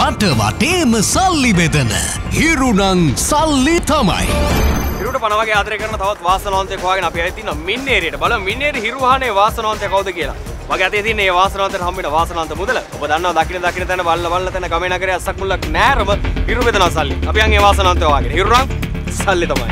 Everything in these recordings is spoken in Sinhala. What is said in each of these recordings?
රට වටේම සල්ලි බෙදන හිරුණං සල්ලි තමයි. හිරුට පණ වගේ ආදරය කරන තවත් වාසනාවන්තයෙක් හොයාගෙන අපි ඇවිත් ඉන්නවා මින්නේරියට. බලමු මින්නේරි හිරු වහනේ වාසනාවන්තයා කවුද කියලා. මගේ අතේ තියෙන මේ වාසනාවන්තයට හම්බ වෙන වාසනාවන්ත මුදල. ඔබ දන්නවා දකින්න තැන බල්ල තැන ගමේ නගරේ අස්සක් මුල්ලක් නෑරම හිරු බෙදනවා සල්ලි. අපි යන් ඒ වාසනාවන්තයා හොයාගෙන. හිරුණං සල්ලි තමයි.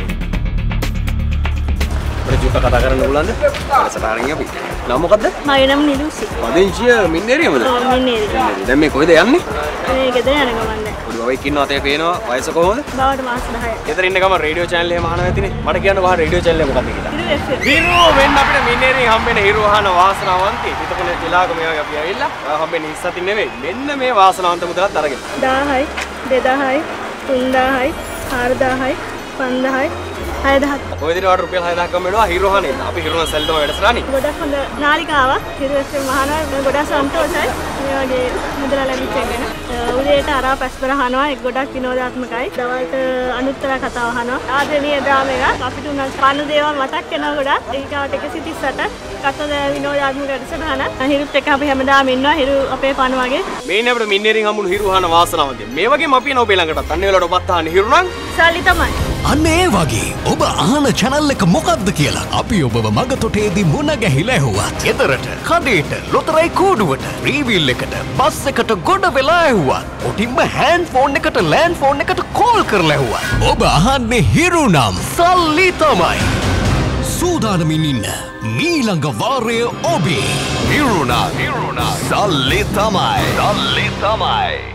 ප්‍රජුක කතා කරන්න බලන්න. සටහනින් අපි. නම මොකද්ද? මගේ නම නිලුසි. පදිංචිය මින්නේරියමද? ඔව් මින්නේරිය. දැන් මේ කොහෙද යන්නේ? මේ ගෙදර යන ගමන්ද. පොඩි බවෙක් ඉන්නවා අතේ පේනවා. වයස කොහොමද? බවට මාස 10යි. ගෙදර ඉන්න ගමන් රේඩියෝ channel එකම අහනවා ඇතිනේ. මට කියන්න කොහා රේඩියෝ channel එක මොකක්ද කියලා. හිරු FM. හිරු වෙන්න අපිට මින්නේරියෙන් හම්බෙන හිරු අහන වාසනාවන්තී. හිතපොනේ තිලාක මේ වගේ අපි ඇවිල්ලා. හම්බෙන්නේ ඉස්සතින් නෙවෙයි. මෙන්න මේ වාසනාවන්ත මුදලත් අරගෙන. 1000යි 2000යි 3000යි 4000යි 5000යි 6000යි. ඔය දින වට රුපියල් 6000ක් ගම වෙනවා හිරු අහන්නේ. අපි හිරුන සැල් තමයි වැඩසටහනේ. ගොඩක් හොඳ නාලිකාවක්. හිරු FM අහනවා. මම ගොඩක් සන්තෝෂයි. මේ වගේ මුදල ලැබිච්ච එක ගැන. උදේට අරා පැස්පර අහනවා. ඒක ගොඩක් විනෝදාත්මකයි. දවල්ට අනුත්තර කතාව අහනවා. ආදරණීය ඩ්‍රාම එකක්. අපිට උනත් පන්න දේවල් මතක් වෙනවා ගොඩක්. ඒකට 138ක් කතද විනෝදාත්මක වැඩසටහන. හිරුත් එක්ක අපි හැමදාම ඉන්නවා. හිරු අපේ පණ වගේ. මේ නේ අපිට මින්නේරියෙන් හම්බුණු හිරු අහන වාසනාවන්තී. මේ වගේම අපි එන ඔබේ ළඟටත් අන්න ඒ වෙලාවට ඔබත් අහන්නේ හිරු නම් සල්ලි තමයි. අන්න ඒ වගේ ඔබ අහන channel එක මොකක්ද කියලා අපි ඔබව මගතොටේදී මුණ ගැහිලා ඇහුවත් ගෙදරට කඩේට ලොතරැයි කූඩුවට රීවිල් එකට බස් එකට ගොඩ වෙලා ඇහුවත් ඔටින්ම හෑන්ඩ් ෆෝන් එකට ලෑන්ඩ් ෆෝන් එකට කෝල් කරලා ඇහුවත් ඔබ අහන්නේ හිරු නම් සල්ලි තමයි. සූදානමින් ඉන්න මීළඟ වාරය ඔබේ හිරුණා සල්ලි තමයි.